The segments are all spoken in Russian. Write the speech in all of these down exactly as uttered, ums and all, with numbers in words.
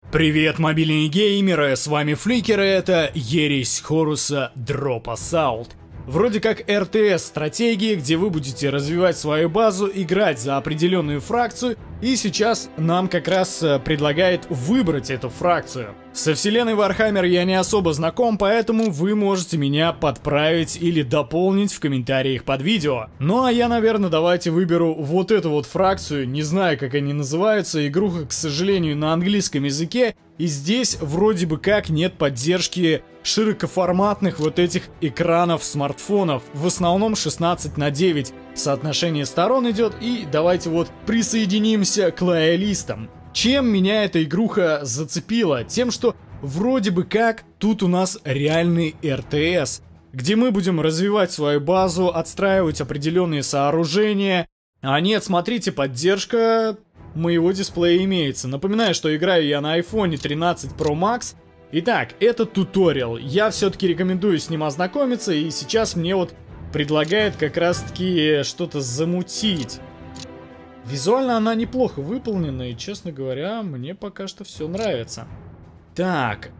Привет, мобильные геймеры, с вами Фликер, и это Ересь Хоруса Drop Assault. Вроде как эр тэ эс-стратегии, где вы будете развивать свою базу, играть за определенную фракцию, и сейчас нам как раз предлагает выбрать эту фракцию. Со вселенной Warhammer я не особо знаком, поэтому вы можете меня подправить или дополнить в комментариях под видео. Ну а я, наверное, давайте выберу вот эту вот фракцию, не знаю, как они называются, игруха, к сожалению, на английском языке, и здесь вроде бы как нет поддержки широкоформатных вот этих экранов смартфонов, в основном шестнадцать на девять соотношение сторон идет, и давайте вот присоединимся к лоялистам. Чем меня эта игруха зацепила? Тем, что вроде бы как тут у нас реальный эр тэ эс, где мы будем развивать свою базу, отстраивать определенные сооружения. А нет, смотрите, поддержка моего дисплея имеется. Напоминаю, что играю я на айфон тринадцать про макс. Итак, это туториал. Я все-таки рекомендую с ним ознакомиться, и сейчас мне вот предлагает как раз-таки что-то замутить. Визуально она неплохо выполнена, и, честно говоря, мне пока что все нравится. Так.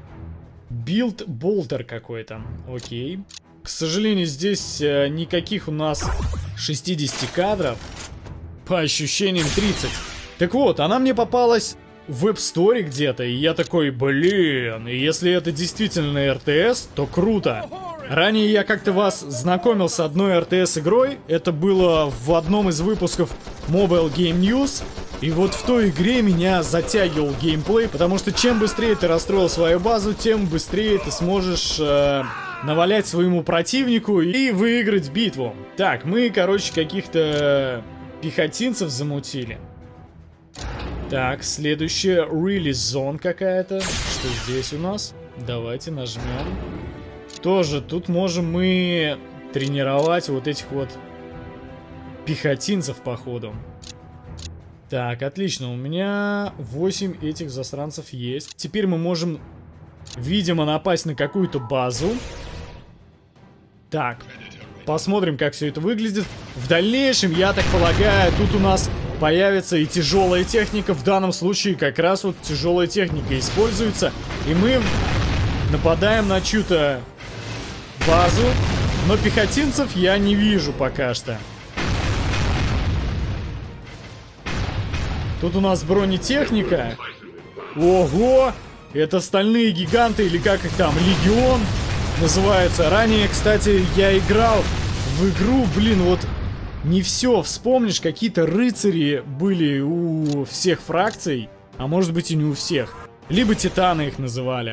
Билд-болтер какой-то. Окей. К сожалению, здесь э, никаких у нас шестидесяти кадров. По ощущениям тридцать. Так вот, она мне попалась в веб-сторе где-то, и я такой, блин, и если это действительно эр тэ эс, то круто. Ранее я как-то вас знакомил с одной эр тэ эс-игрой, это было в одном из выпусков Mobile Game News, и вот в той игре меня затягивал геймплей, потому что чем быстрее ты расстроил свою базу, тем быстрее ты сможешь э, навалять своему противнику и выиграть битву. Так, мы, короче, каких-то пехотинцев замутили. Так, следующая Release Zone какая-то. Что здесь у нас? Давайте нажмем. Тоже тут можем мы тренировать вот этих вот пехотинцев, походу. Так, отлично. У меня восемь этих засранцев есть. Теперь мы можем, видимо, напасть на какую-то базу. Так, посмотрим, как все это выглядит. В дальнейшем, я так полагаю, тут у нас появится и тяжелая техника. В данном случае как раз вот тяжелая техника используется. И мы нападаем на чью-то базу. Но пехотинцев я не вижу пока что. Тут у нас бронетехника. Ого! Это стальные гиганты, или как их там, Легион называется. Ранее, кстати, я играл в игру, блин, вот не все вспомнишь, какие-то рыцари были у всех фракций, а может быть и не у всех. Либо титаны их называли.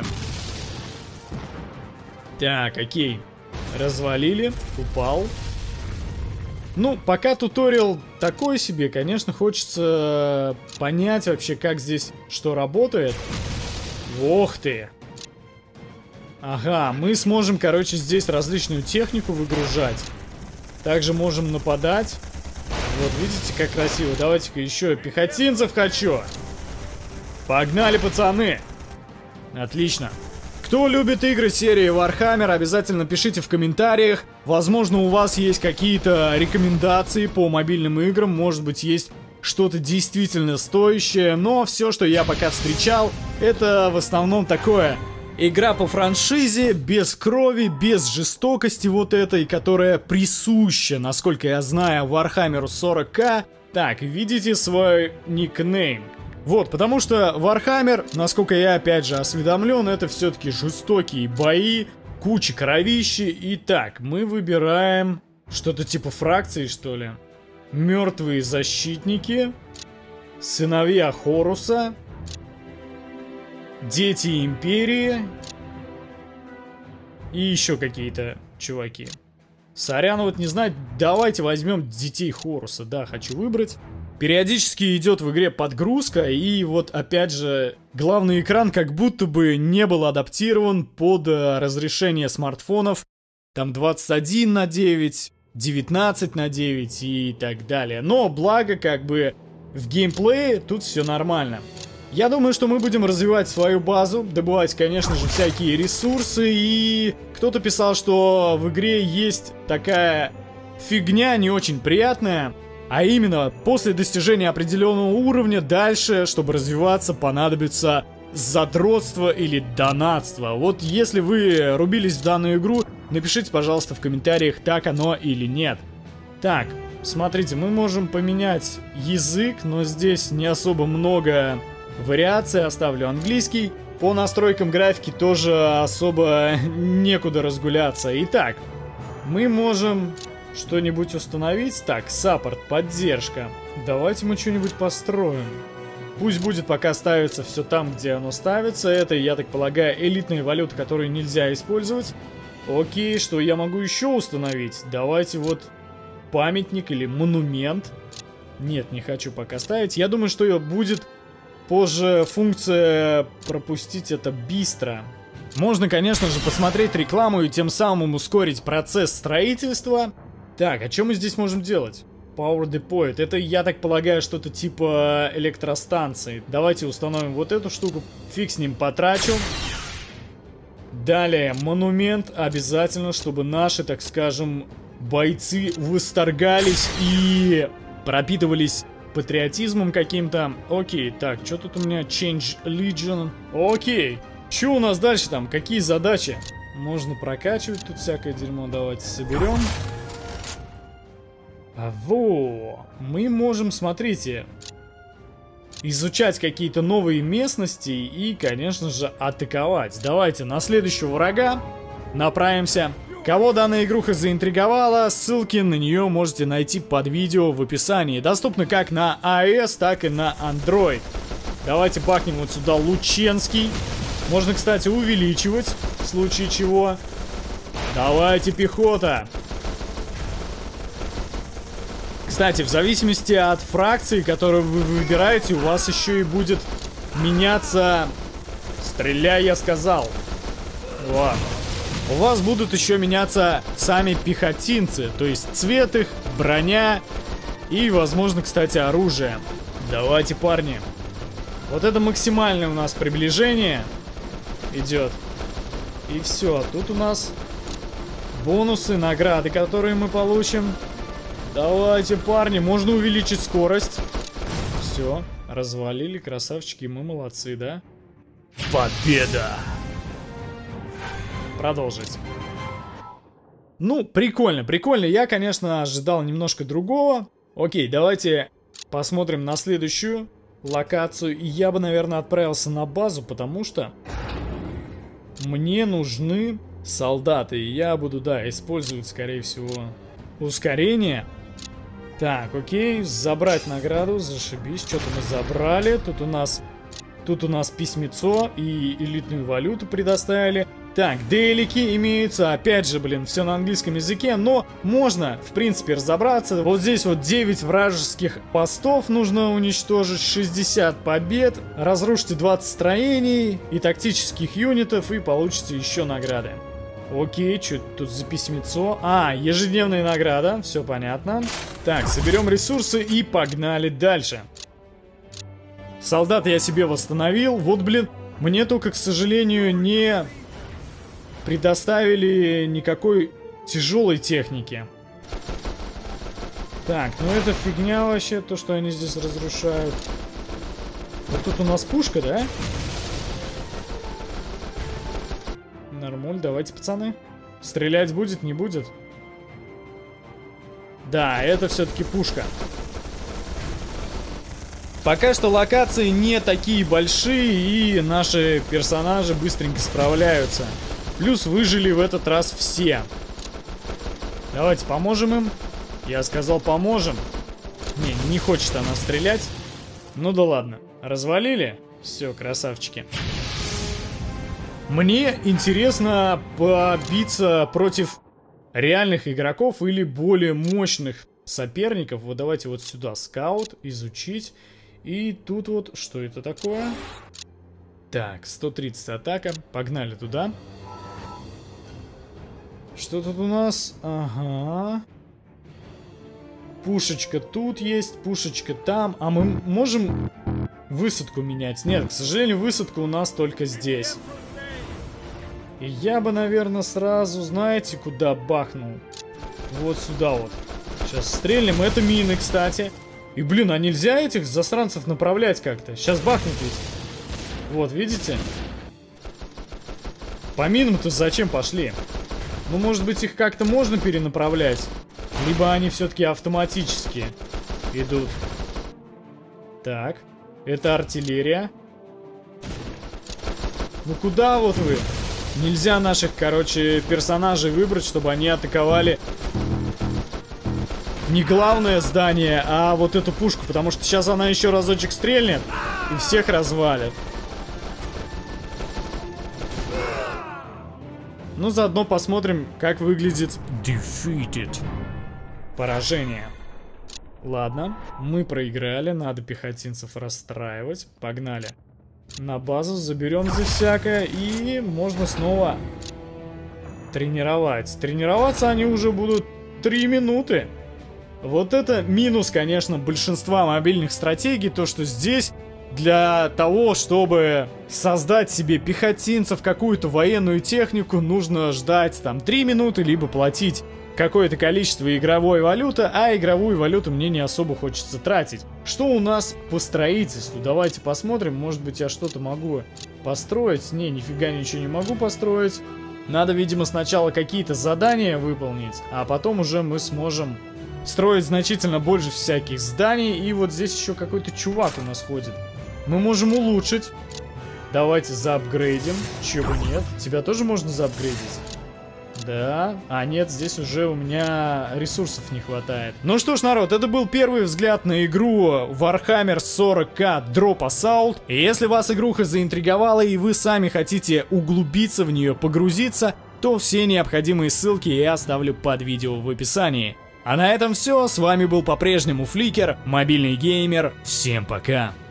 Так, окей. Развалили, упал. Ну, пока туториал такой себе, конечно, хочется понять вообще, как здесь что работает. Ох ты! Ага, мы сможем, короче, здесь различную технику выгружать. Также можем нападать. Вот, видите, как красиво. Давайте-ка еще пехотинцев хочу. Погнали, пацаны! Отлично. Кто любит игры серии Warhammer, обязательно пишите в комментариях. Возможно, у вас есть какие-то рекомендации по мобильным играм. Может быть, есть что-то действительно стоящее. Но все, что я пока встречал, это в основном такое: игра по франшизе, без крови, без жестокости вот этой, которая присуща, насколько я знаю, Warhammer сорок ка. Так, видите свой никнейм? Вот, потому что Warhammer, насколько я опять же осведомлен, это все-таки жестокие бои, куча кровищи. Итак, мы выбираем что-то типа фракции, что ли. Мертвые защитники, сыновья Хоруса, дети Империи и еще какие-то чуваки. Сорян, вот не знаю, давайте возьмем детей Хоруса, да, хочу выбрать. Периодически идет в игре подгрузка, и вот опять же главный экран как будто бы не был адаптирован под разрешение смартфонов. Там двадцать один на девять, девятнадцать на девять и так далее. Но благо как бы в геймплее тут все нормально. Я думаю, что мы будем развивать свою базу, добывать, конечно же, всякие ресурсы. И кто-то писал, что в игре есть такая фигня не очень приятная. А именно, после достижения определенного уровня дальше, чтобы развиваться, понадобится задротство или донатство. Вот если вы рубились в данную игру, напишите, пожалуйста, в комментариях, так оно или нет. Так, смотрите, мы можем поменять язык, но здесь не особо много вариаций. Оставлю английский. По настройкам графики тоже особо некуда разгуляться. Итак, мы можем что-нибудь установить. Так, саппорт, поддержка. Давайте мы что-нибудь построим. Пусть будет пока ставится все там, где оно ставится. Это, я так полагаю, элитные валюты, которые нельзя использовать. Окей, что я могу еще установить? Давайте вот памятник или монумент. Нет, не хочу пока ставить. Я думаю, что будет позже функция пропустить это быстро. Можно, конечно же, посмотреть рекламу и тем самым ускорить процесс строительства. Так, а что мы здесь можем делать? Power Depot. Это, я так полагаю, что-то типа электростанции. Давайте установим вот эту штуку. Фиг с ним потрачу. Далее, монумент. Обязательно, чтобы наши, так скажем, бойцы восторгались и пропитывались патриотизмом каким-то. Окей, так, что тут у меня? Change Legion. Окей. Что у нас дальше там? Какие задачи? Можно прокачивать тут всякое дерьмо. Давайте соберем. А во, мы можем, смотрите, изучать какие-то новые местности и, конечно же, атаковать. Давайте на следующего врага направимся. Кого данная игруха заинтриговала, ссылки на нее можете найти под видео в описании. Доступны как на iOS, так и на Android. Давайте бахнем вот сюда Лученский. Можно, кстати, увеличивать, в случае чего. Давайте, пехота. Кстати, в зависимости от фракции, которую вы выбираете, у вас еще и будет меняться... Стреляй, я сказал. Ладно. У вас будут еще меняться сами пехотинцы. То есть цвет их, броня и, возможно, кстати, оружие. Давайте, парни. Вот это максимальное у нас приближение идет. И все. Тут у нас бонусы, награды, которые мы получим. Давайте, парни, можно увеличить скорость. Все, развалили, красавчики, мы молодцы, да? Победа! Продолжить. Ну, прикольно, прикольно. Я, конечно, ожидал немножко другого. Окей, давайте посмотрим на следующую локацию. И я бы, наверное, отправился на базу, потому что мне нужны солдаты. И я буду, да, использовать, скорее всего, ускорение. Так, окей, забрать награду, зашибись, что-то мы забрали. Тут у нас, тут у нас письмецо и элитную валюту предоставили. Так, делики имеются, опять же, блин, все на английском языке, но можно, в принципе, разобраться. Вот здесь вот девять вражеских постов нужно уничтожить, шестьдесят побед, разрушите двадцать строений и тактических юнитов и получите еще награды. Окей, что тут за письмецо? А, ежедневная награда, все понятно. Так, соберем ресурсы и погнали дальше. Солдат я себе восстановил. Вот, блин, мне только, к сожалению, не предоставили никакой тяжелой техники. Так, ну это фигня вообще, то, что они здесь разрушают. Вот тут у нас пушка, да? Нормуль, давайте, пацаны. Стрелять будет, не будет? Да, это все-таки пушка. Пока что локации не такие большие, и наши персонажи быстренько справляются. Плюс выжили в этот раз все. Давайте поможем им. Я сказал, поможем. Не, не хочет она стрелять. Ну да ладно. Развалили? Все, красавчики. Мне интересно побиться против реальных игроков или более мощных соперников. Вот давайте вот сюда скаут, изучить. И тут вот, что это такое? Так, сто тридцать атака. Погнали туда. Что тут у нас? Ага. Пушечка тут есть, пушечка там. А мы можем высадку менять? Нет, к сожалению, высадка у нас только здесь. И я бы, наверное, сразу, знаете, куда бахнул? Вот сюда вот. Сейчас стрельнем. Это мины, кстати. И, блин, а нельзя этих засранцев направлять как-то? Сейчас бахнет ведь. Вот, видите? По минам-то зачем пошли? Ну, может быть, их как-то можно перенаправлять? Либо они все-таки автоматически идут. Так, это артиллерия. Ну куда вот вы? Нельзя наших, короче, персонажей выбрать, чтобы они атаковали не главное здание, а вот эту пушку, потому что сейчас она еще разочек стрельнет и всех развалит. Ну, заодно посмотрим, как выглядит Defeated. Поражение. Ладно, мы проиграли, надо пехотинцев расстраивать. Погнали. На базу заберем за всякое, и можно снова тренировать. Тренироваться они уже будут три минуты. Вот это минус, конечно, большинства мобильных стратегий, то что здесь для того, чтобы создать себе пехотинцев, какую-то военную технику, нужно ждать там три минуты, либо платить какое-то количество игровой валюты, а игровую валюту мне не особо хочется тратить. Что у нас по строительству? Давайте посмотрим, может быть, я что-то могу построить. Не, нифига ничего не могу построить. Надо, видимо, сначала какие-то задания выполнить, а потом уже мы сможем строить значительно больше всяких зданий. И вот здесь еще какой-то чувак у нас ходит. Мы можем улучшить. Давайте заапгрейдим. Чего бы нет. Тебя тоже можно заапгрейдить? Да. А нет, здесь уже у меня ресурсов не хватает. Ну что ж, народ, это был первый взгляд на игру Warhammer сорок ка Drop Assault. И если вас игруха заинтриговала и вы сами хотите углубиться в нее, погрузиться, то все необходимые ссылки я оставлю под видео в описании. А на этом все. С вами был по-прежнему Фликер, мобильный геймер. Всем пока.